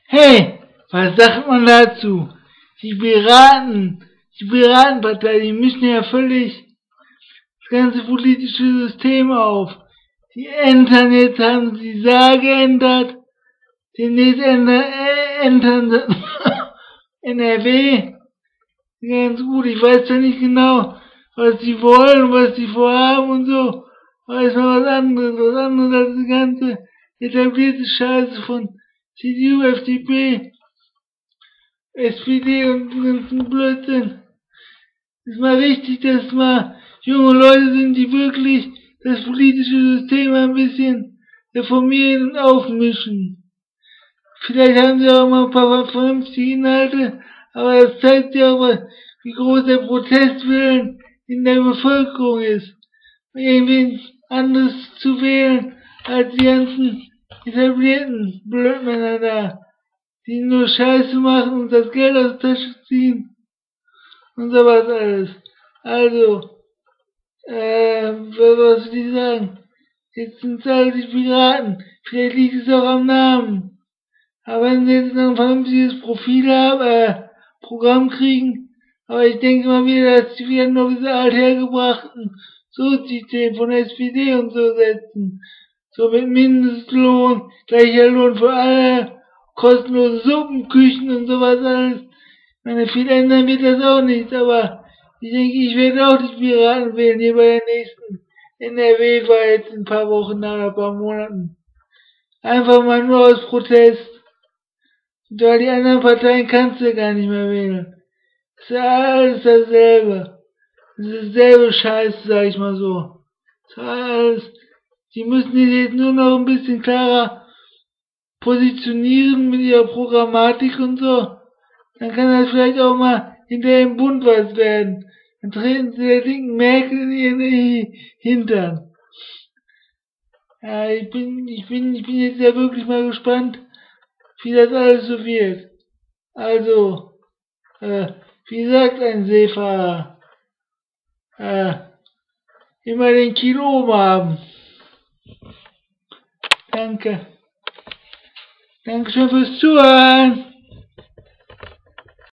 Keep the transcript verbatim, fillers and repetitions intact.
Hey, was sagt man dazu? Die Piraten, die Piratenpartei, die mischen ja völlig das ganze politische System auf. Die ändern jetzt, haben sie die Sage geändert, demnächst ändern, äh, ändern N R W. Ganz gut, ich weiß ja nicht genau, was sie wollen, was sie vorhaben und so. Aber ist mal was anderes, was anderes als die ganze etablierte Scheiße von C D U, F D P, S P D und den ganzen Blödsinn. Ist mal richtig, dass mal junge Leute sind, die wirklich das politische System ein bisschen reformieren und aufmischen. Vielleicht haben sie auch mal ein paar vernünftige Inhalte, aber das zeigt ja auch mal, wie groß der Protestwillen in der Bevölkerung ist. Irgendwie anderes zu wählen als die ganzen etablierten Blödmänner da, die nur Scheiße machen und das Geld aus der Tasche ziehen und sowas alles. Also, äh, was soll ich sagen? Jetzt sind es alle die Piraten. Vielleicht liegt es auch am Namen. Aber wenn sie jetzt noch ein vernünftiges Profil haben, äh, Programm kriegen, aber ich denke mal wieder, dass sie wieder nur diese althergebrachten Sozi-Themen von S P D und so setzen. So mit Mindestlohn, gleicher Lohn für alle, kostenlose Suppenküchen und sowas alles. Ich meine, viel ändern wird das auch nicht, aber ich denke, ich werde auch die Piraten wählen, hier bei der nächsten N R W-Wahl jetzt in ein paar Wochen, nach ein paar Monaten. Einfach mal nur aus Protest. Weil die anderen Parteien kannst du gar nicht mehr wählen. Das ist ja alles dasselbe. Das ist dasselbe Scheiß, sag ich mal so. Das ist alles. Die müssen sich jetzt nur noch ein bisschen klarer positionieren mit ihrer Programmatik und so. Dann kann das vielleicht auch mal hinter dem Bund was werden. Dann treten sie der linken Merkel in ihren Hintern. Ja, ich bin, ich bin, ich bin jetzt ja wirklich mal gespannt, wie das alles so wird. Also, äh, wie sagt ein Seefahrer, äh, immer den Kiel oben haben. Danke. Dankeschön fürs Zuhören.